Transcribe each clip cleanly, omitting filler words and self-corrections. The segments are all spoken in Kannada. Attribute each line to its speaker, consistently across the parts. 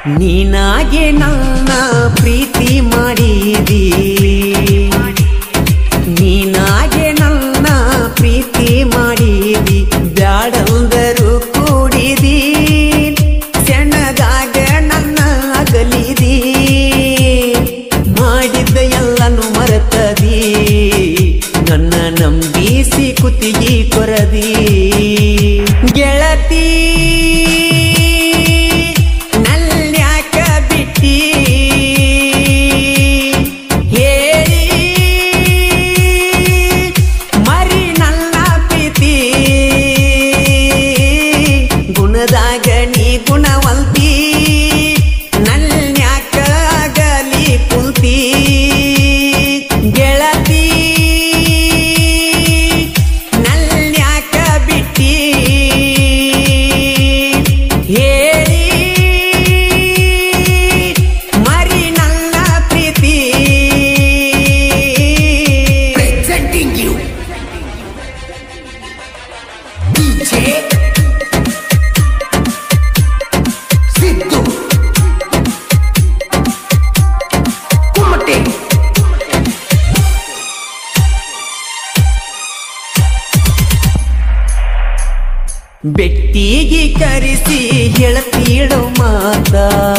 Speaker 1: ನೀನಾಗೆ ನನ್ನ ಪ್ರೀತಿ ಮಾಡಿದಿ, ನೀನಾಗೆ ನನ್ನ ಪ್ರೀತಿ ಮಾಡಿದಿ, ಬ್ಯಾಡಂದರು ಕೂಡಿದಿ, ಸೆಣದಾಗ ನನ್ನ ಅಗಲಿದಿ, ಮಾಡಿದ್ದ ಎಲ್ಲನು ಮರೆತದಿ, ನನ್ನ ನಂಬಿಸಿ ಕುತ್ತಿಗೆ ಕೊರದಿ. ಗೆಳತಿ ನಲ್ಯಾಕ ಬಿಟ್ಟಿ ಹೇಳಿ ಮರಿ ನನ್ನ ಪ್ರೀತಿ, ಗುಣದಾಗ ನೀ ಗುಣವಂತಿ, ನಲ್ಯಾಕ ಆಗಲಿ ಕುಂತಿ. ಗೆಳತಿ ನಲ್ಯಾಕ ಬಿಟ್ಟಿ ಹೇಳಿ ಮರಿ ನನ್ನ ಪ್ರೀತಿ.
Speaker 2: Presenting you DJ Sidhu Kumate.
Speaker 1: ಬೆಟ್ಟಿಗೆ ಕರೆಸಿ ಹೇಳತೀಳೋ ಮಾತ,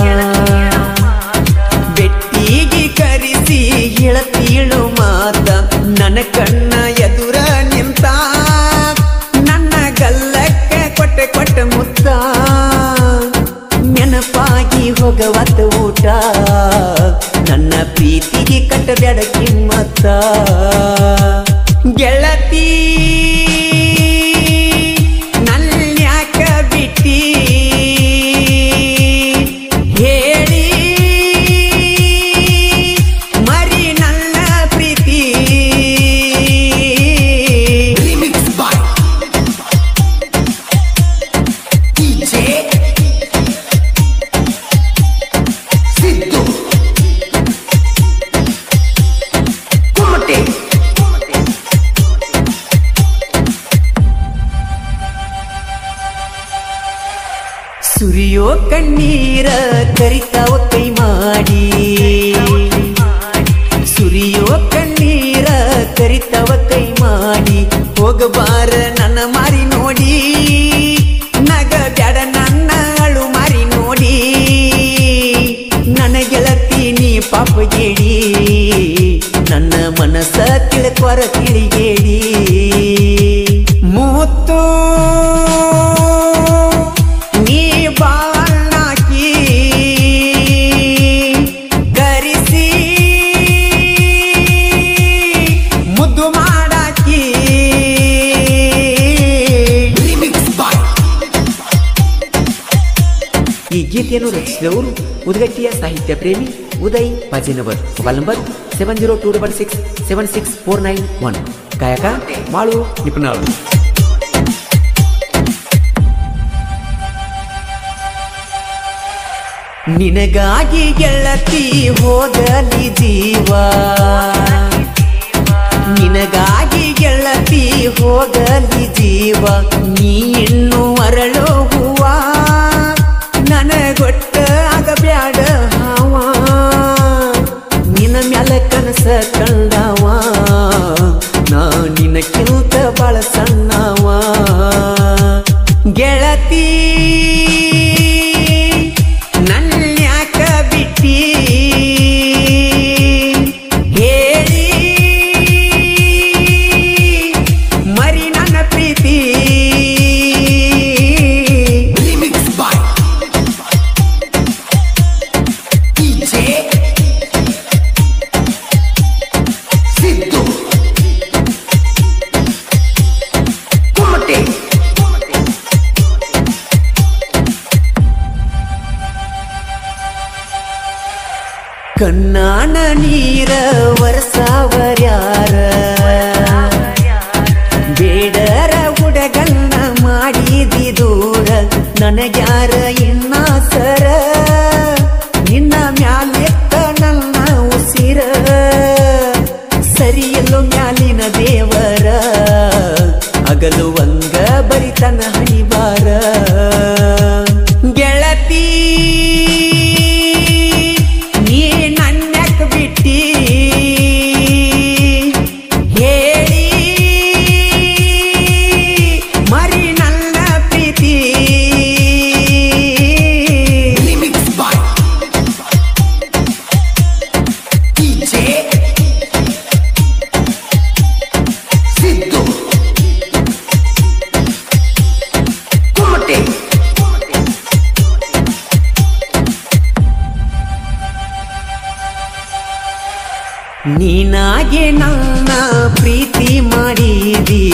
Speaker 1: ಬೆಟ್ಟಿಗೆ ಕರೆಸಿ ಹೇಳತೀಳೋ ಮಾತ, ನನ್ನ ಕಣ್ಣ ಎದುರ ನಿಂತ, ನನ್ನ ಗಲ್ಲಕ್ಕೆ ಕೊಟ್ಟೆ ಕೊಟ್ಟ ಮುತ್ತ, ನೆನಪಾಗಿ ಹೋಗವತ್ತ ಊಟ, ನನ್ನ ಪ್ರೀತಿಗೆ ಕಟ್ಟಬೇಡ ಕಿಮ್ಮತ್ತ. ಗೆಳತಿ ನಲ್ಯಾಕ ಬಿಟ್ಟಿ ಹೇಳಿ ಮರಿ ನನ್ನ ಪ್ರೀತಿ.
Speaker 2: Remix by DJ Sidhu Kumate.
Speaker 1: ಸುರಿಯೋ ಕಣ್ಣೀರ ಕರಿತಾವ ಕೈ ಮಾಡಿ, ಸುರಿಯೋ ಕಣ್ಣೀರ ಕರಿತಾವ ಕೈ ಮಾಡಿ, ಹೋಗಬಾರ ನನ್ನ ಮಾರಿ ನೋಡಿ, ನಗ ಬ್ಯಾಡ ನನ್ನ ಅಳು ಮಾರಿ ನೋಡಿ, ನನ್ನ ಗೆಳತಿ ನೀ ಪಾಪ ಗೇಡಿ, ನನ್ನ ಮನಸ್ಸ ತಿಳ್ಕೊರ ತಿಳಿಗೇಡಿ. ಮೂತ್ತು ನೀ ಬಾಳಾಕಿ ಕರಿಸಿ ಮುದ್ದು ಮಾಡಾಕಿ.
Speaker 2: Remix by
Speaker 1: ಈ ಗೀತೆಯನ್ನು ರಚಿಸಿದವರು ಉದಗಟ್ಟಿಯ ಸಾಹಿತ್ಯ ಪ್ರೇಮಿ ಉದಯ್ ಪಾಜಿನವರ್. Mobile number 7026667491. ಗಾಯಕ ಮಾಳು ನಿಪುಣರು. ನಿನಗಾಗಿ ಗೆಳತಿ ಹೋಗಲಿ ಜೀವ, ನಿನಗಾಗಿ ಗೆಳತಿ ಹೋಗಲಿ ಜೀವ, ನೀ ಇನ್ನು ಅರಳೋ ಹೂವ, ನನಗೊಟ್ಟ ಆಗಬ್ಯಾಡ ಹಾವ, ನಿನ್ನ ಮ್ಯಾಲ ಕನಸ ಕಂಡವ, ನಾ ನಿನಕ್ಕಿಂತ ಬಾಳ ಸಣ್ಣವ. ಗೆಳತಿ ನಲ್ಯಾಕ ಬಿಟ್ಟಿ ಹೇಳಿ ಮರಿ ನನ್ನ ಪ್ರೀತಿ.
Speaker 2: Remix by DJ Sidhu Kumate.
Speaker 1: ಕಣ್ಣಾನ ನೀರ ವರ್ಷವರ್ಯಾರ, ಬೇಡರ ಹುಡಗನ್ನ ಮಾಡಿದಿ ದೂರ, ನನಗ್ಯಾರ ಇನ್ನಾಸರ, ನಿನ್ನ ಮ್ಯಾಲೆತ್ತ ನನ್ನ ಉಸಿರ, ಸರಿಯಲ್ಲೋ ಮ್ಯಾಲಿನ ದೇವರ, ಅಗಲುವಂಗ ಬರಿತನ ಹಣಿಬಾರ. ಗೆಳತಿ ನೀನಾಗೆ ನನ್ನ ಪ್ರೀತಿ ಮಾಡಿದಿ,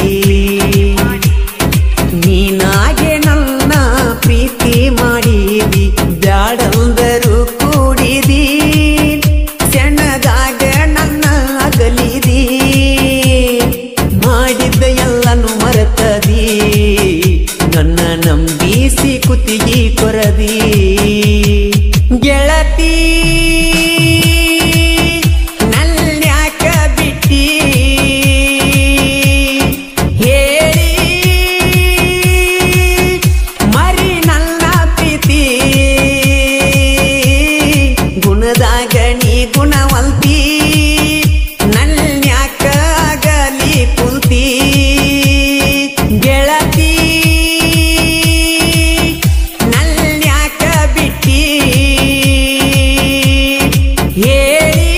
Speaker 1: ನೀನಾಗೆ ನನ್ನ ಪ್ರೀತಿ ಮಾಡಿದಿ, ಬ್ಯಾಡಂದರು ಕೂಡಿದಿ, ಸಣ್ಣದಾಗ ನನ್ನ ಅಗಲಿದಿ, ಮಾಡಿದ್ದ ಎಲ್ಲನು ಮರೆತದಿ, ನನ್ನ ನಂಬಿಸಿ ಕುತ್ತಿಗೆ ಕೊರದಿ. ಗೆಳತಿ ನಲ್ಯಾಕ ಬಿಟ್ಟಿ ಹೇಳಿ ಮರಿ ನನ್ನ ಪ್ರೀತಿ, ಗುಣದಾಗ ನೀ ಗುಣವಂತಿ, ನಲ್ಯಾಕ ಆಗಲಿ ಕುಂತಿ. ಗೆಳತಿ ನಲ್ಯಾಕ ಬಿಟ್ಟಿ ಹೇಳಿ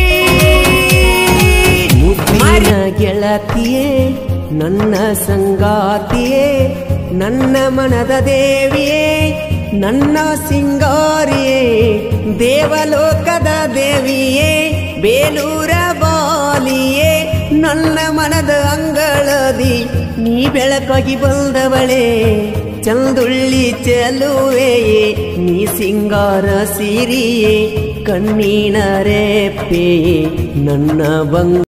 Speaker 1: ಮುದ್ದಿನ ಗೆಳತಿಯೇ, ನನ್ನ ಸಂಗಾತಿಯೇ, ನನ್ನ ಮನದ ದೇವಿಯೇ, ನನ್ನ ಸಿಂಗಾರಿಯೇ, ದೇವಲೋಕದ ದೇವಿಯೇ, ಬೇಲೂರ ಬಾಲಿಯೇ, ನನ್ನ ಮನದ ಅಂಗಳದಿ ನೀ ಬೆಳಕಾಗಿ ಬಂದವಳೇ, ಚಂದುಳ್ಳಿ ಚೆಲುವೆಯೇ, ನೀ ಸಿಂಗಾರ ಸಿರಿಯೇ, ಕಣ್ಣಿನ ರೇಪೆಯೇ, ನನ್ನ ಬಂಗ